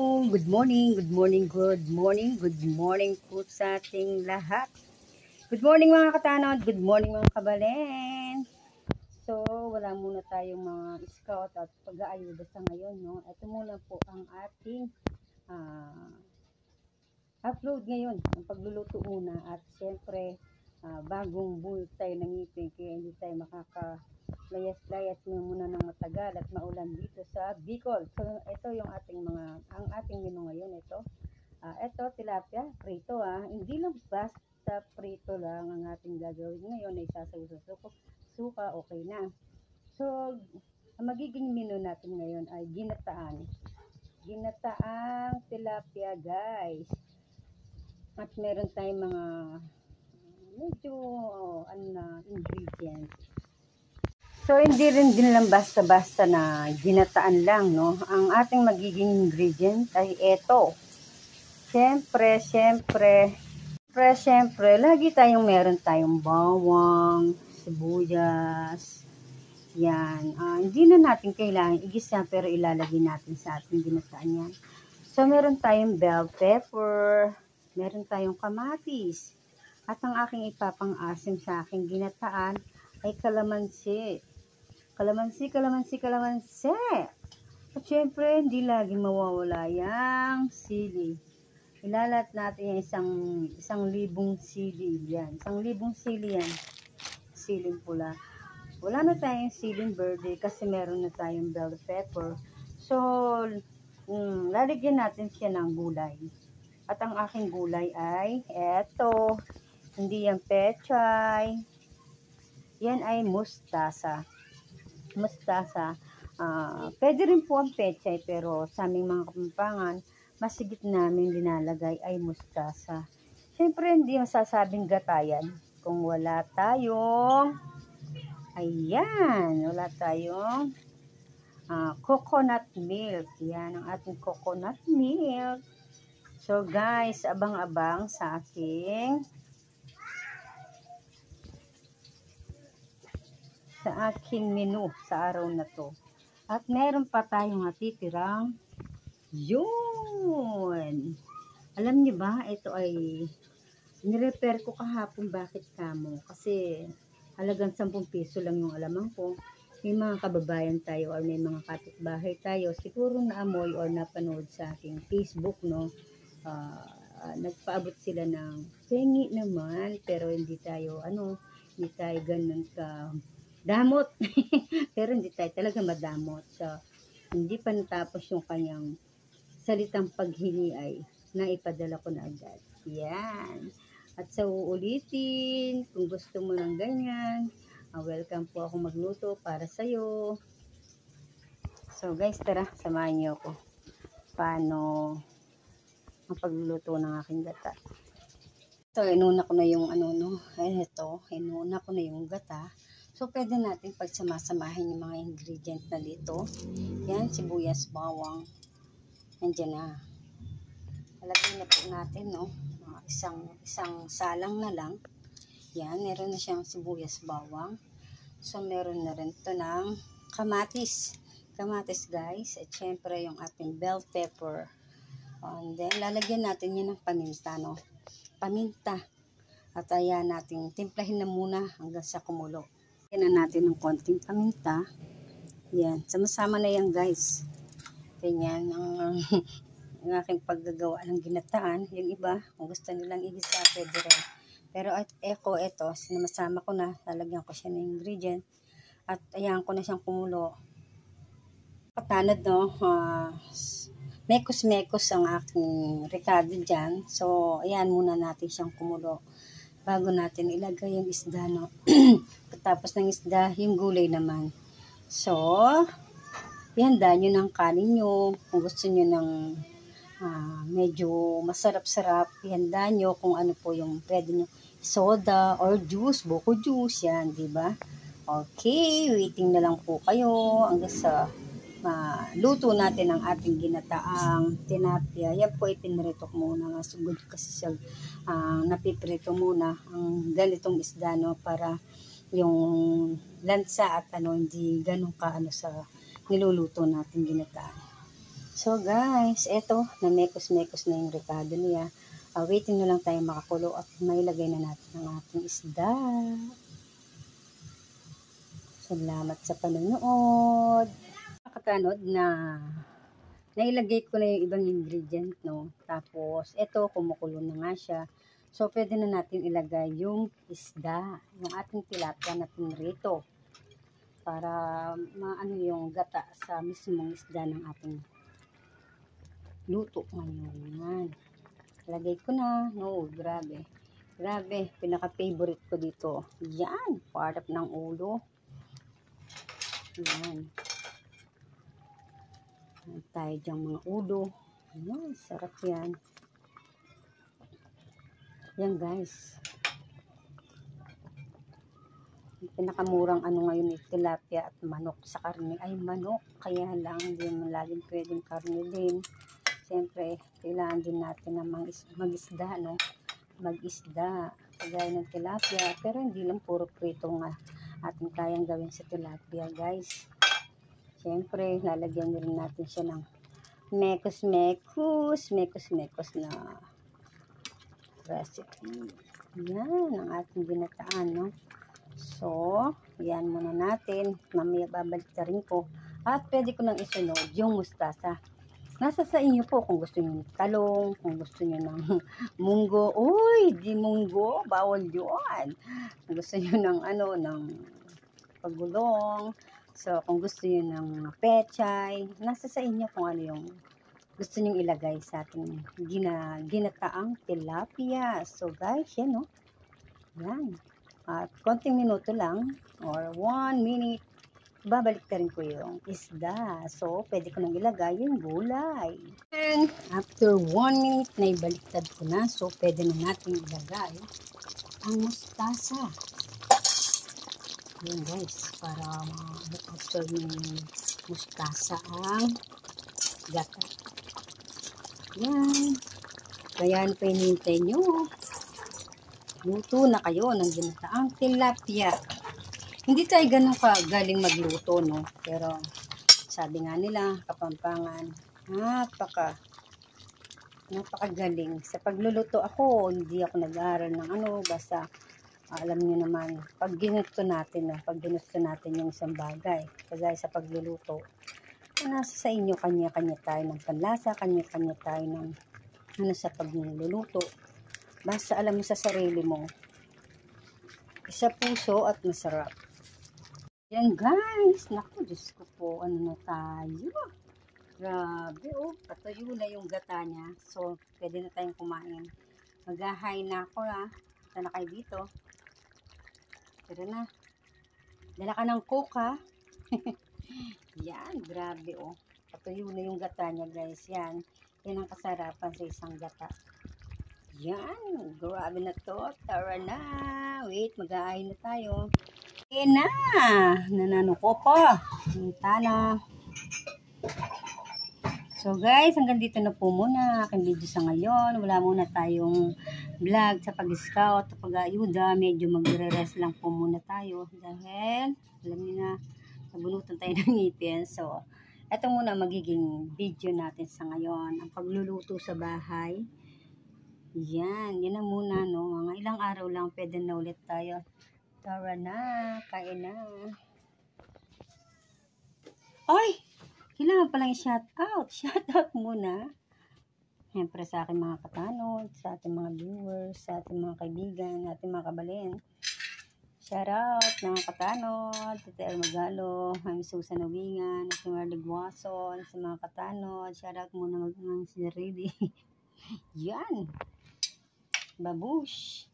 Good morning, good morning, good morning, good morning po sa ating lahat. Good morning mga katanod, good morning mga kabalen. So, wala muna tayong mga scout at pag-aayuda sa ngayon, no? Ito muna po ang ating upload ngayon, ang pagluluto muna at syempre, bagong buhol tayo ng ngipin kaya hindi tayo makakalayas-layas muna ng matagal at maulan dito sa Bicol. So, ito yung ang ating menu ngayon, ito tilapia, prito hindi lang basta prito lang ang ating gagawin ngayon ay sasaw sa suka, okay na. So, ang magiging menu natin ngayon ay ginataang tilapia guys. At meron tayong mga medyo ingredients. So, hindi rin din lang basta-basta na ginataan lang, no? Ang ating magiging ingredient ay ito. Siyempre, lagi meron tayong bawang, sibuyas, yan. Hindi na natin kailangan igisa pero ilalagay natin sa ating ginataan yan. So, meron tayong bell pepper, meron tayong kamatis, at ang aking ipapang-asim sa aking ginataan ay kalamansi. Kalamansi. At syempre, hindi lagi mawawala yung sili. Ilalat natin yung isang libong sili yan. 1,000 sili yan. Siling pula. Wala na tayong siling verde kasi meron na tayong bell pepper. So, lalagyan natin siya ng gulay. At ang aking gulay ay eto. Hindi yan pechay. Yan ay mustasa. Pwede rin po ang pechay pero sa aming mga Kapampangan, masigit namin dinalagay ay mustasa. Siyempre hindi masasabing gatayan kung wala tayong coconut milk. Yan ang ating coconut milk. So guys, abang-abang sa aking menu sa araw na to. At meron pa tayong natitirang yun. Alam niyo ba, ito ay nirepair ko kahapon. Bakit kamo? Kasi halagang 10 piso lang yung alaman ko. May mga kababayan tayo or may mga kapitbahay tayo siguro naamoy or napanood sa aking Facebook, no? Nagpaabot sila ng pengi naman pero hindi tayo ganun ka damot. Pero hindi tayo talaga madamot. So, hindi pa natapos yung kanyang salitang paghingi ay naipadala ko na agad. Yan. At sa uulitin, kung gusto mo ng ganyan, welcome po ako magluto para sa'yo. So guys, tara, samahan niyo ako. Paano ang pagluluto ng aking gata. So, inuna ko na yung inuna ko na yung gata. So, pwede natin pagsamasamahin yung mga ingredient na dito. Yan, sibuyas, bawang. Nandiyan na. Halagay na po natin, no? Isang salang na lang. Yan, meron na siyang sibuyas, bawang. So, meron na rin ito ng kamatis. Kamatis, guys. At syempre, yung ating bell pepper. And then, lalagyan natin yan ng paminta, no? Paminta. At ayan natin, timplahin na muna hanggang sa kumulo. Lagyan na natin ng konting paminta. Yan. Sama-sama na yan, guys. Ganyan ang aking paggagawa ng ginataan. Yung iba, kung gusto nilang igisa, pwede rin. Pero ito, sinamasama ko na. Lalagyan ko siya ng ingredient. At ayan ko na siyang kumulo. Katanad, no? Mekos-mekos ang aking rekado dyan. So, ayan muna natin siyang kumulo. Bago natin ilagay yung isda, no? Tapos ng isda, yung gulay naman. So, ihanda nyo ng kanin nyo. Kung gusto nyo ng medyo masarap-sarap, ihanda nyo kung ano po yung pwede nyo. Soda or juice, buko juice, yan, diba? Okay, waiting na lang po kayo hanggang sa luto natin ang ating ginataang tilapia. Yan po ipinrito ko muna. Masugod kasi siya napiprito muna ang ganitong isda, no, para yung lansa at hindi ganun ka sa niluluto natin ginataan. So guys, eto, namekos-mekos na yung rekado niya. Waiting na lang tayo makakulo at mailagay na natin ang ating isda. Salamat sa panonood. Nakatanod na nailagay ko na yung ibang ingredient, no? Tapos, eto, kumukulo na nga siya. So, pwede na natin ilagay yung isda, yung ating tilapia na pinrito. Para maano yung gata sa mismong isda ng ating luto ngayon. Yan. Lagay ko na. No, grabe. Grabe, pinaka-favorite ko dito. Yan, part of ng ulo. Yan. Tayo diyang mga ulo. Yan, sarap yan. Yan guys. Pinakamurang ano ngayon ay tilapia at manok sa karne. Ay manok, kaya lang hindi mo laging pwedeng karne din. Siyempre, kailangan din natin na mag-isda, no? Mag-isda. Kagaya ng tilapia. Pero hindi lang puro prito nga ating kayang gawin sa tilapia guys. Siyempre, lalagyan rin natin siya ng mekos-mekos na recipe. Yan, ang ating ginataan, no? So, yan muna natin. Mamaya babalitarin ko. At pwede ko nang isunod yung mustasa. Nasa sa inyo po kung gusto nyo ng talong, kung gusto nyo ng munggo. Uy, di munggo, bawal yun. Kung gusto nyo ng ano, ng pagulong. So, kung gusto nyo ng pechay, nasa sa inyo kung ano yung gusto nyo ilagay sa ating ginataang tilapia. So, guys, yan, no? Yan. At konting minuto lang, or 1 minute, babalik rin ko yung isda. So, pwede ko nang ilagay yung gulay. And after 1 minute na ibaliktad ko na, so pwede na natin ilagay ang mustasa. Yan guys, para ma-absorb yung mustasa ang gata. Yan. Kaya pa hinihintay nyo. Luto na kayo ng ginataang tilapia. Hindi tayo ganun galing magluto, no? Pero sabi nga nila, Kapampangan, napakagaling. Sa pagluluto ako, hindi ako nag-aaral ng ano, basta alam niyo naman, pag ginusto natin yung isang bagay, kagaya sa pagluluto, nasa sa inyo, kanya-kanya tayo ng panlasa, kanya-kanya tayo ng ano sa pagluluto. Basta alam mo sa sarili mo, isa puso at masarap. Yan guys, naku, Diyos ko po, ano na tayo. Grabe, oh, patuyo na yung gata niya. So, pwede na tayong kumain. Mag-hi na ako, ha. Punta na kayo dito. Tara na. Dala ka ng coke, ha. Yan, grabe, oh. Patuyo na yung gata niya, guys. Yan. Yan ang kasarapan sa isang gata. Yan, grabe na to. Tara na. Wait, mag-hi na tayo. Yan na. Nanano ko pa. Hinta na. So guys, hanggang dito na po muna aking video sa ngayon. Wala muna tayong vlog sa pag-scout, pag-ayuda. Medyo magre-rest lang po muna tayo. Dahil, alam niyo na, nabunutan tayo ng ngipin. So, eto muna magiging video natin sa ngayon. Ang pagluluto sa bahay. Yan na muna, no. Mga ilang araw lang, pwede na ulit tayo. Tara na, kain na. Ay! Kailangan palang i-shoutout. Shoutout muna. Siyempre sa aking mga katanod, sa ating mga viewers, sa ating mga kaibigan, ating mga kabalen. Shoutout mga katanod, Tita El Magalo, Mami Susan Ubingan, at si Marley Guason, sa mga katanod. Shoutout muna si Redy. Yan. Babush.